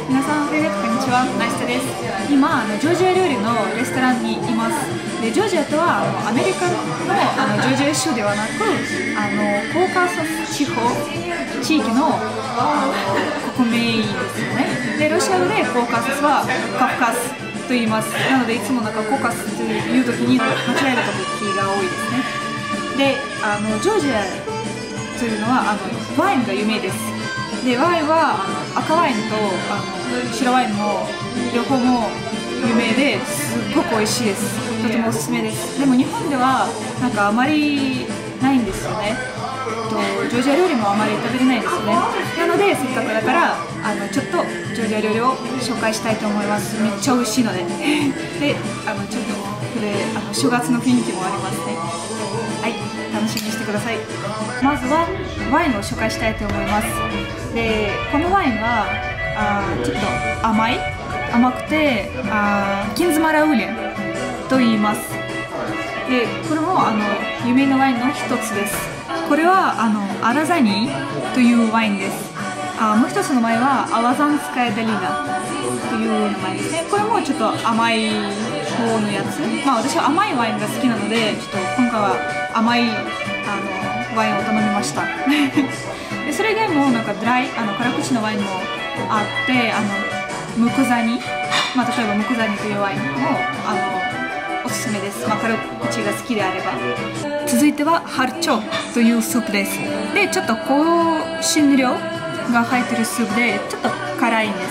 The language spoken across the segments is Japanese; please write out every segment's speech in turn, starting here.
皆さん、こんにちは、ナイステです。今、ジョージア料理のレストランにいます。で、ジョージアとはアメリカの、ジョージア州ではなく、コーカサス地方、地域の国名ですよね。で、ロシア語でコーカサスはカフカスと言います。なので、いつもなんかコーカスという時に間違える時が多いですね。で、ジョージアというのはワインが有名です。で、ワインは赤ワインと白ワインも両方も有名ですっごく美味しいです。とてもおすすめです。でも日本ではなんかあまりないんですよね。ジョージア料理もあまり食べれないですよね。なのでせっかくだからちょっとジョージア料理を紹介したいと思います。めっちゃ美味しいのででちょっとこれ正月の雰囲気もありますね。はい、楽しみにしてください。まずはワインを紹介したいと思います。で、このワインはちょっと甘くてキンズマラウーレンと言います。で、これも有名なワインの一つです。これはアラザニーというワインです。もう一つの前はアワザンスカヤダリナという名前ですね。これもちょっと甘い方のやつ。私は甘いワインが好きなので、ちょっと今回は甘いワインを頼みましたで、それ以外もなんかドライ辛口のワインもあって、ムクザニ、例えばムクザニというワインもおすすめです。辛口が好きであれば。続いてはハルチョというスープです。で、ちょっと香辛料が入ってるスープでちょっと辛いんです。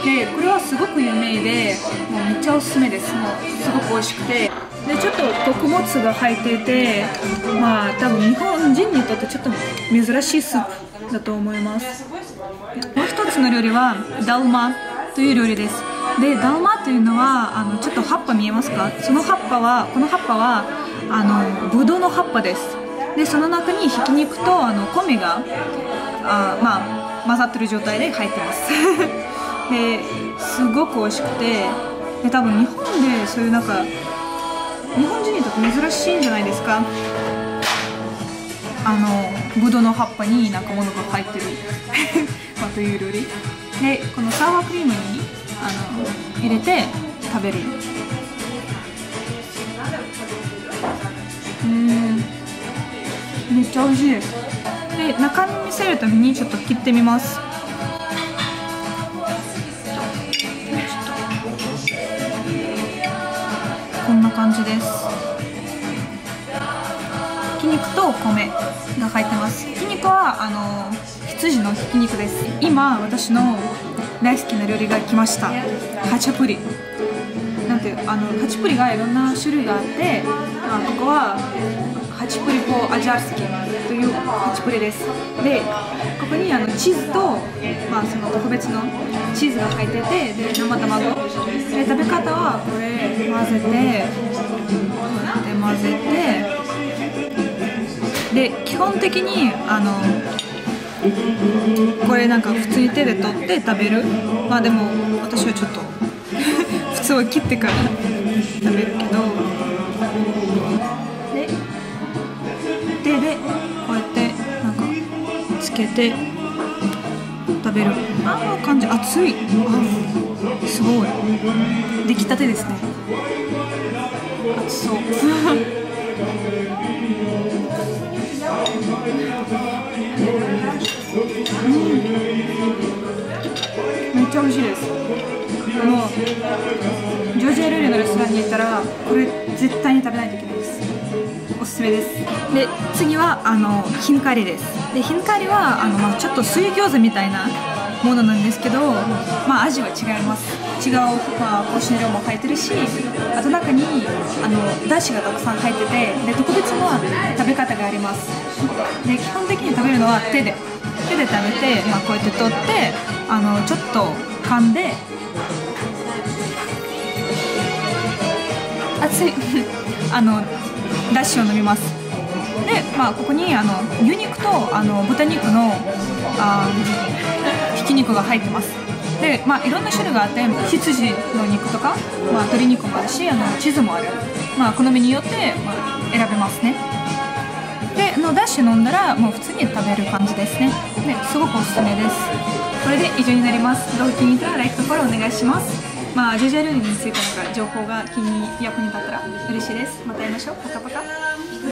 で、これはすごく有名で、もうめっちゃおすすめです。もうすごく美味しくて、でちょっと穀物が入っていて、多分日本人にとってちょっと珍しいスープだと思います。もう一つの料理はダルマという料理です。で、ダルマというのはちょっと葉っぱ見えますか？この葉っぱはブドウの葉っぱです。で、その中にひき肉と米が混ざってる状態で入ってますですごく美味しくて、で多分日本でそういう日本人にとって珍しいんじゃないですか。ブドウの葉っぱになんかものが入ってるという料理で、このサワークリームに入れて食べる。めっちゃ美味しいです。で、中身見せるためにちょっと切ってみます。こんな感じです。ひき肉と米が入ってます。ひき肉は羊のひき肉です。今私の大好きな料理が来ました。ハチャプリ。なんてハチプリがいろんな種類があって、ここはハチプリポアジャースキというハチプリです。で、ここにチーズと、その特別のチーズが入ってて、で生卵で、食べ方はこれ混ぜて、で基本的にこれなんか普通に手で取って食べる。でも私はちょっと普通は切ってから食べるけど、で手でこうやってなんかつけて食べる。感じ熱い。すごい出来たてですね。熱そうめっちゃ美味しいです。もうジョージア料理のレストランに行ったらこれ絶対に食べないといけないです。おすすめです。で、次はヒンカリです。で、ヒンカリはちょっと水餃子みたいなものなんですけど、味は違います。違う香辛料も入ってるし、あと中にだしがたくさん入ってて、で特別な食べ方があります。で、基本的に食べるのは手で食べて、こうやって取ってちょっと噛んで熱いだしを飲みます。で、ここに牛肉と豚肉のひき肉が入ってます。で、いろんな種類があって、羊の肉とか、鶏肉もあるしチーズもある。好みによって、選べますね。で、 ダッシュ飲んだらもう普通に食べる感じですね。ですごくおすすめです。これで以上になります。動画気に入ったら LIKE とフォローお願いします。ジョージア料理についての情報が役に立ったら嬉しいです。また会いましょう。パカパカ。